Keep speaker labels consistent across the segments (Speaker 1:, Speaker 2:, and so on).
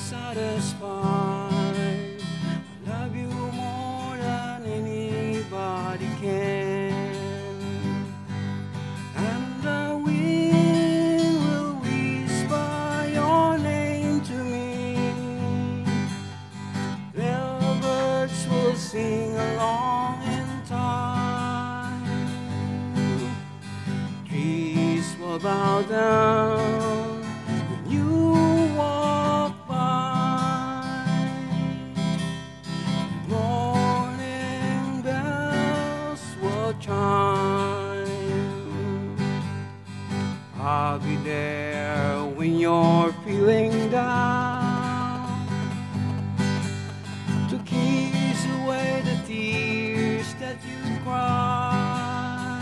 Speaker 1: satisfied. I love you more than anybody can. And the wind will whisper your name to me. Little birds will sing along in time. Trees will bow down when you walk by. Morning bells will chime. I'll be there when you're feeling down, to kiss away the tears that you cry.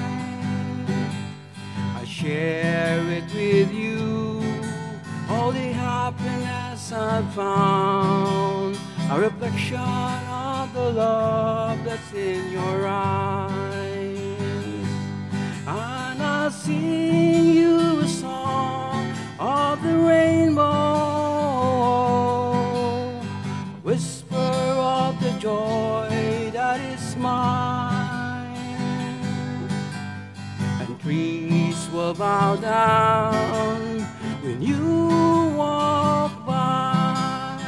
Speaker 1: I share it with you, all the happiness I've found, a reflection of the love that's in your eyes. And I'll sing you a song of the rainbow, a whisper of the joy that is mine. And trees will bow down when you walk by.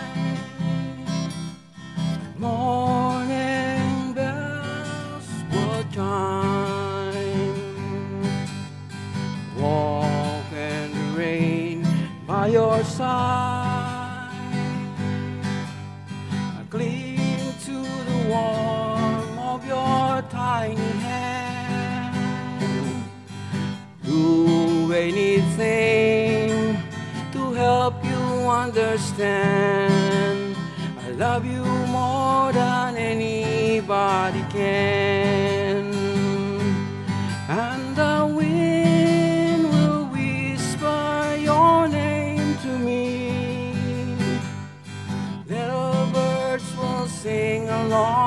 Speaker 1: Morning bells will chime. Walk in the rain by your side. I cling to the warmth of your tiny hand. Do anything to help you understand. I love you more than anybody can. And the wind will whisper your name to me. Little birds will sing along